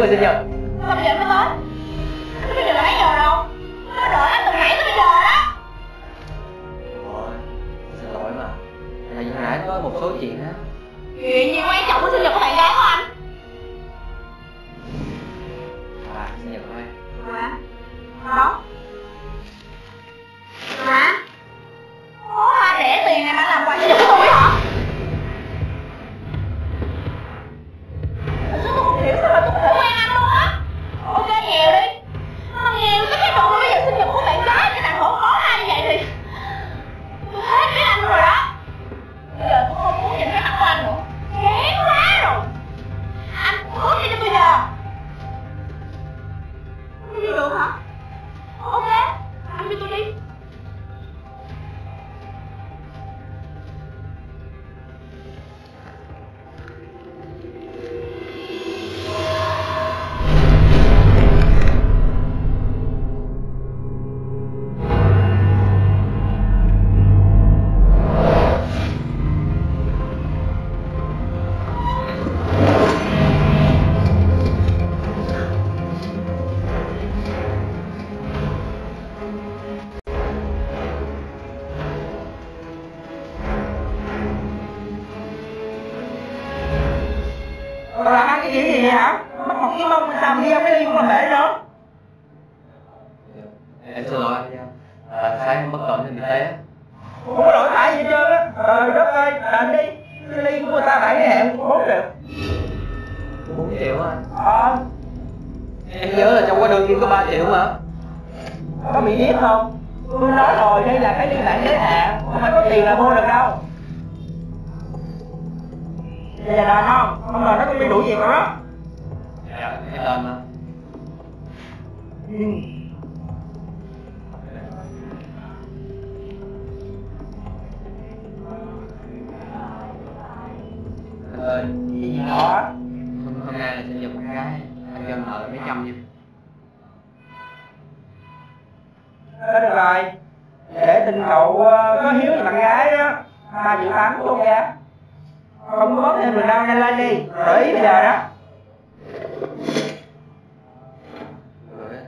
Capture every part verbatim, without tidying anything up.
người sinh nhật. Sao bây giờ mới tới? Bây giờ là mấy giờ rồi? Nó đợi anh từ nãy tới bây giờ đó. Thôi, xin lỗi mà. Tại vì nãy có một số chuyện á. Chuyện gì quan trọng của sinh nhật của bạn gái của anh? À, sinh nhật thôi. Hả? Đó. Hả? Có hoa rẻ tiền này mà làm quà sinh nhật của tôi hả? Sao tôi không hiểu sao mà tôi không quen anh luôn á. Ok nghèo đi. Mà nghèo cái cái độ bây giờ sinh nhật của bạn gái cái thằng hổ khó hai như vậy thì tôi hết biết anh luôn rồi đó. Bây giờ tôi không muốn nhìn cái mặt của anh nữa. Chán quá rồi. Anh cút đi cho tôi giờ. Không đi được hả? Ok, anh đi tôi đi. Còn làm ăn cái chuyện gì vậy hả? Mất một cái mông sao mà đi ông cái đi cũng làm bể nữa. Em xin lỗi anh nha. À, sáng bất cẩn nên bị té. Không có lỗi phải gì hết trơn á. Trời đất ơi, đành đi. Cái ly của người ta bảy hẹn bốn triệu. bốn triệu á anh? Ờ. Em nhớ là trong hóa đơn ghi có ba triệu mà. Có bị điếc không? Tôi nói rồi, đây là cái liên lạc giới hạn. Không phải có tiền là mua được đâu. Bây giờ đền không? Không đền nó cũng đi đuổi việc rồi đó. Dạ, em đền mà. Ừ. Anh ơi, Gì đó? hôm, hôm nay là sinh nhật con gái. Anh cho nợ là mấy trăm nha. Đó được rồi. Để tình cậu uh, có hiếu với bạn gái đó. ba triệu tám cho ra. Không bớt thêm được đâu, nhanh lên đi. Gửi bây giờ đó. Rồi.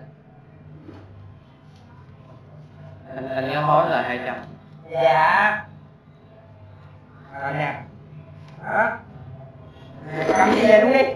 Anh, anh nhớ hối là hai trăm. Dạ. Rồi nè. Đó. Cầm đi về luôn đi.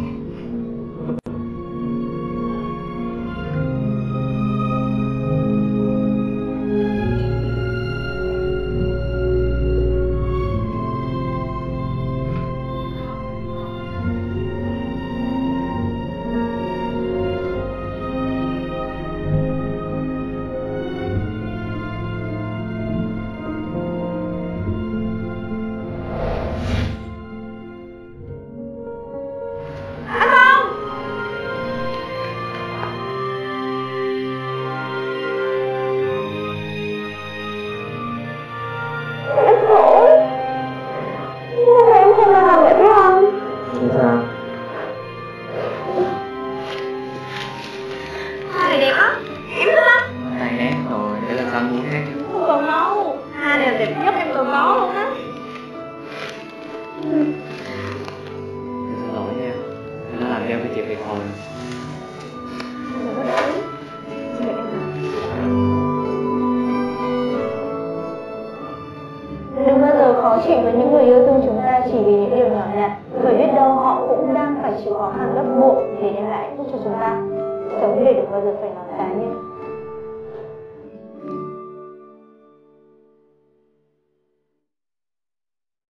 Đừng bao giờ khó chịu với những người yêu thương chúng ta chỉ vì những điều nhỏ nhặt, bởi biết đâu họ cũng đang phải chịu khó khăn gấp bội để đem lại hạnh phúc cho chúng ta. Sống để đừng bao giờ phải nói giá nhé.